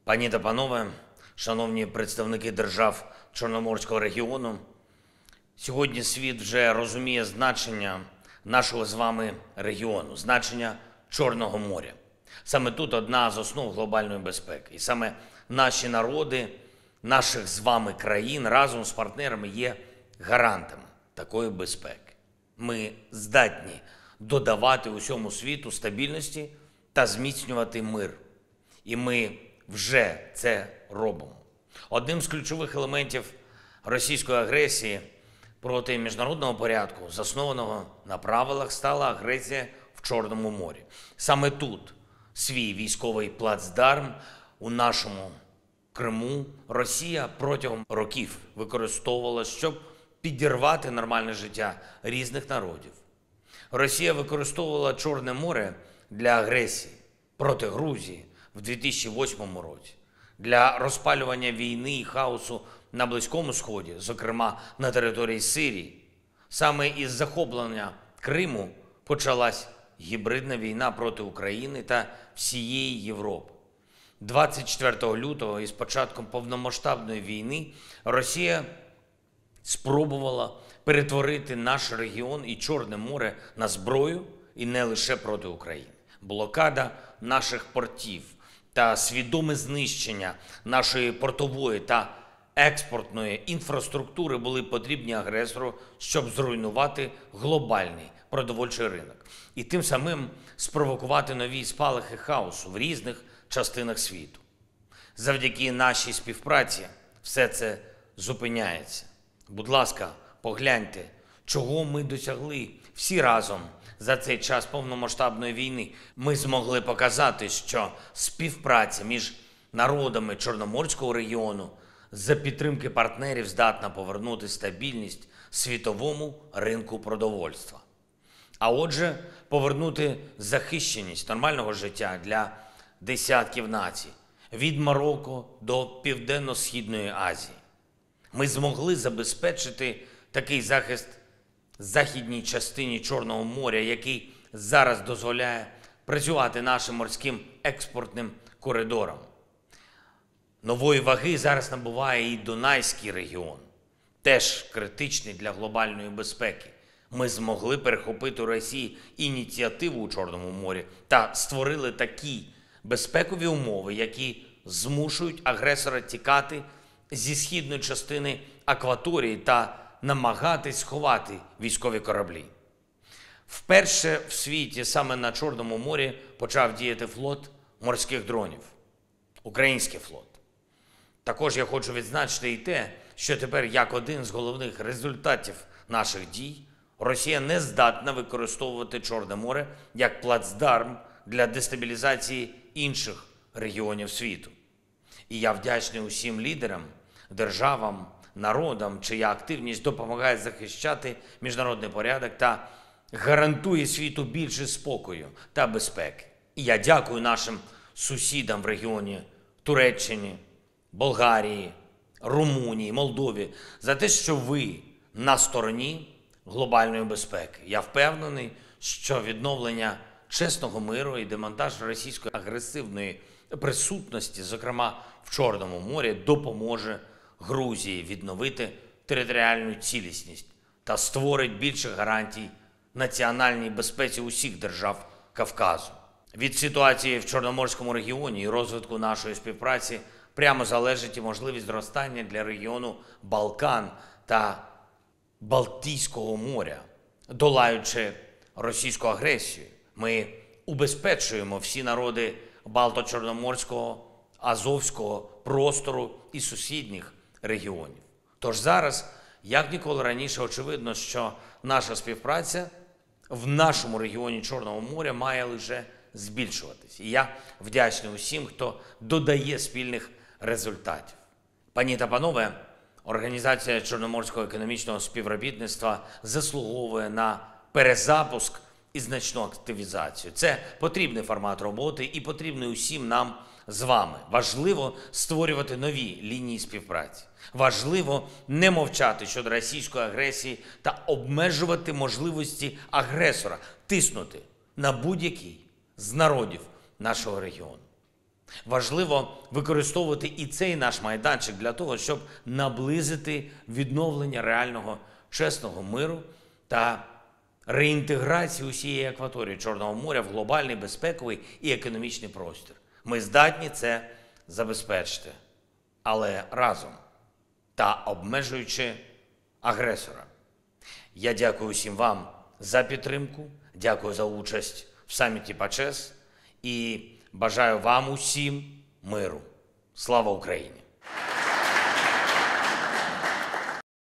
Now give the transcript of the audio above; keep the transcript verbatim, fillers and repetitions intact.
Пані та панове, шановні представники держав Чорноморського регіону, сьогодні світ вже розуміє значення нашого з вами регіону, значення Чорного моря. Саме тут одна з основ глобальної безпеки. І саме наші народи, наших з вами країн разом з партнерами є гарантами такої безпеки. Ми здатні додавати усьому світу стабільності та зміцнювати мир. І ми вже це робимо. Одним з ключових елементів російської агресії проти міжнародного порядку, заснованого на правилах, стала агресія в Чорному морі. Саме тут свій військовий плацдарм у нашому Криму Росія протягом років використовувала, щоб підірвати нормальне життя різних народів. Росія використовувала Чорне море для агресії проти Грузії в дві тисячі восьмому році, для розпалювання війни і хаосу на Близькому Сході, зокрема на території Сирії. Саме із захоплення Криму почалась гібридна війна проти України та всієї Європи. двадцять четвертого лютого із початком повномасштабної війни Росія спробувала перетворити наш регіон і Чорне море на зброю, і не лише проти України. Блокада наших портів та свідоме знищення нашої портової та експортної інфраструктури були потрібні агресору, щоб зруйнувати глобальний продовольчий ринок і тим самим спровокувати нові спалахи хаосу в різних частинах світу. Завдяки нашій співпраці все це зупиняється. Будь ласка, погляньте, чого ми досягли всі разом за цей час повномасштабної війни. Ми змогли показати, що співпраця між народами Чорноморського регіону за підтримки партнерів здатна повернути стабільність світовому ринку продовольства. А отже, повернути захищеність нормального життя для десятків націй від Марокко до Південно-Східної Азії. Ми змогли забезпечити такий захист західній частині Чорного моря, який зараз дозволяє працювати нашим морським експортним коридорам. Нової ваги зараз набуває і Дунайський регіон, теж критичний для глобальної безпеки. Ми змогли перехопити у Росії ініціативу у Чорному морі та створили такі безпекові умови, які змушують агресора тікати зі східної частини акваторії та намагатись сховати військові кораблі. Вперше в світі саме на Чорному морі почав діяти флот морських дронів. Український флот. Також я хочу відзначити і те, що тепер як один з головних результатів наших дій Росія не здатна використовувати Чорне море як плацдарм для дестабілізації інших регіонів світу. І я вдячний усім лідерам, державам, народам, чия активність допомагає захищати міжнародний порядок та гарантує світу більше спокою та безпеки. І я дякую нашим сусідам в регіоні Туреччині, Болгарії, Румунії, Молдові за те, що ви на стороні глобальної безпеки. Я впевнений, що відновлення чесного миру і демонтаж російської агресивної присутності, зокрема в Чорному морі, допоможе Грузії відновити територіальну цілісність та створить більше гарантій національній безпеці усіх держав Кавказу. Від ситуації в Чорноморському регіоні і розвитку нашої співпраці прямо залежить і можливість зростання для регіону Балкан та Балтійського моря. Долаючи російську агресію, ми убезпечуємо всі народи Балто-Чорноморського, Азовського простору і сусідніх регіонів. Тож зараз, як ніколи раніше, очевидно, що наша співпраця в нашому регіоні Чорного моря має лише збільшуватись. І я вдячний усім, хто додає спільних результатів. Пані та панове, Організація Чорноморського економічного співробітництва заслуговує на перезапуск і значну активізацію. Це потрібний формат роботи і потрібний усім нам з вами. Важливо створювати нові лінії співпраці. Важливо не мовчати щодо російської агресії та обмежувати можливості агресора тиснути на будь-який з народів нашого регіону. Важливо використовувати і цей наш майданчик для того, щоб наблизити відновлення реального чесного миру та реінтеграцію усієї акваторії Чорного моря в глобальний безпековий і економічний простір. Ми здатні це забезпечити, але разом та обмежуючи агресора. Я дякую усім вам за підтримку, дякую за участь в саміті ПАЧЕС і бажаю вам усім миру. Слава Україні!